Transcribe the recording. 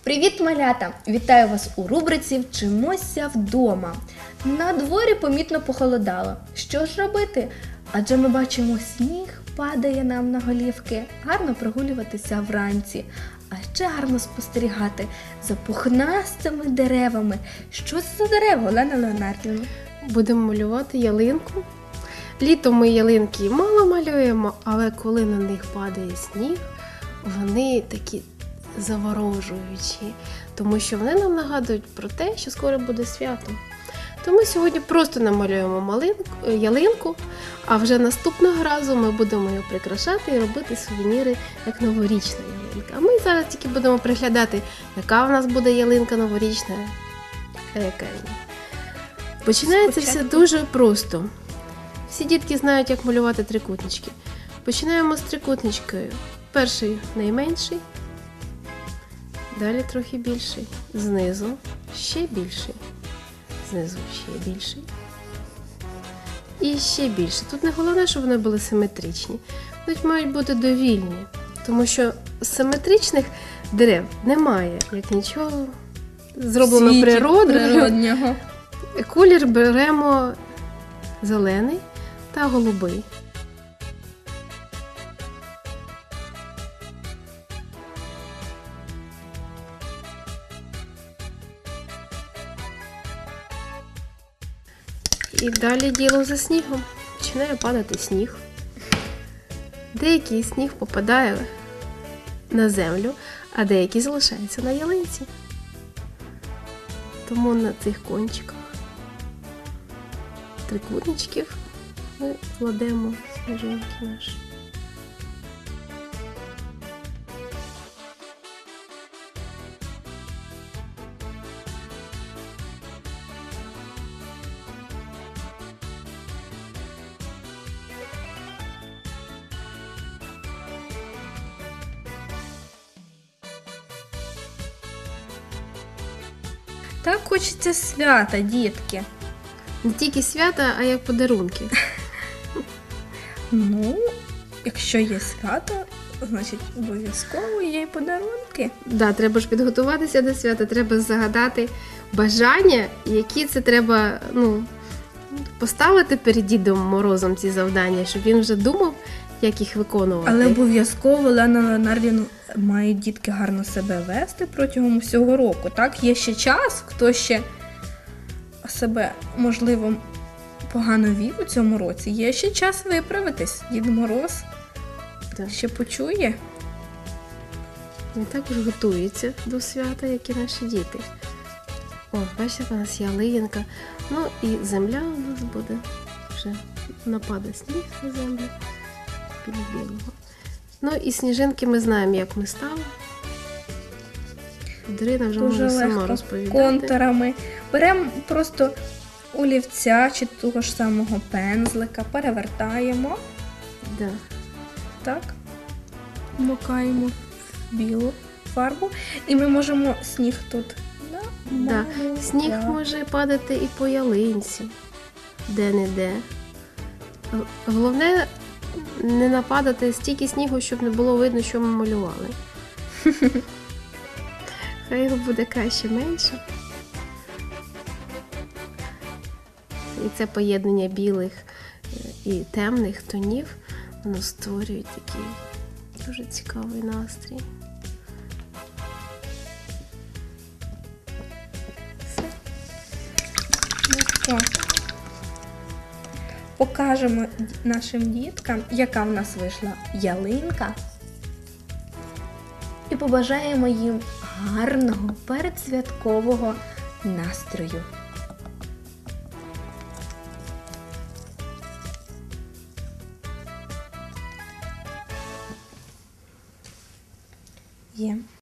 Привіт, малята! Вітаю вас у рубриці «Вчимося вдома». На дворі помітно похолодало. Що ж робити? Адже ми бачимо, сніг падає нам на голівки. Гарно прогулюватися вранці. А ще гарно спостерігати за пухнастими деревами. Що це за дерева, Олена Леонардівна? Будемо малювати ялинку. Літом ми ялинки мало малюємо, але коли на них падає сніг, вони такі заворожуючі, тому що вони нам нагадують про те, що скоро буде свято. Тому сьогодні просто намалюємо ялинку, а вже наступного разу ми будемо її прикрашати і робити сувеніри, як новорічна ялинка. А ми зараз тільки будемо приглядати, яка в нас буде ялинка новорічна, а яка ні. Починається все дуже просто. Всі дітки знають, як малювати трикутнички. Починаємо з трикутничкою. Перший найменший, далі трохи більший, знизу ще більший, знизу ще більший і ще більше. Тут не головне, щоб вони були симетричні. Вони мають бути довільні, тому що з симетричних дерев немає, як нічого зроблено природнього. Колір беремо зелений та голубий. І далі діло за снігом. Починає падати сніг. Деякий сніг попадає на землю, а деякий залишається на ялинці. Тому на цих кончиках трикутничків ми кладемо сніжинки наші. Так хочеться свята, дітки. Не тільки свята, а як подарунки. Ну, якщо є свято, значить обов'язково є й подарунки. Да, треба ж підготуватися до свята, треба загадати бажання, які це треба, поставити перед Дідом Морозом ці завдання, щоб він вже думав, як їх виконувати. Але обов'язково, Олена Леонардівна, мають дітки гарно себе вести протягом всього року. Так, є ще час, хто ще себе, можливо, погано вів у цьому році. Є ще час виправитись. Дід Мороз ще почує. Він також готується до свята, як і наші діти. О, бачите, у нас ялинка. Ну і земля у нас буде. Вже нападе сніг на землю біля білого. Ну і сніжинки ми знаємо, як ми ставимо. Дарина вже може сама розповідати. Контурами. Беремо просто олівця чи того ж самого пензлика, перевертаємо. Да. Так. Вмикаємо в білу фарбу. І ми можемо сніг тут. Да. Сніг може падати і по ялинці, де-не-де. Головне не нападати стільки снігу, щоб не було видно, що ми малювали. Хай його буде краще менше. І це поєднання білих і темних тонів, воно створює такий дуже цікавий настрій. Все. Покажемо нашим діткам, яка в нас вийшла ялинка. І побажаємо їм гарного передсвяткового настрою. Є.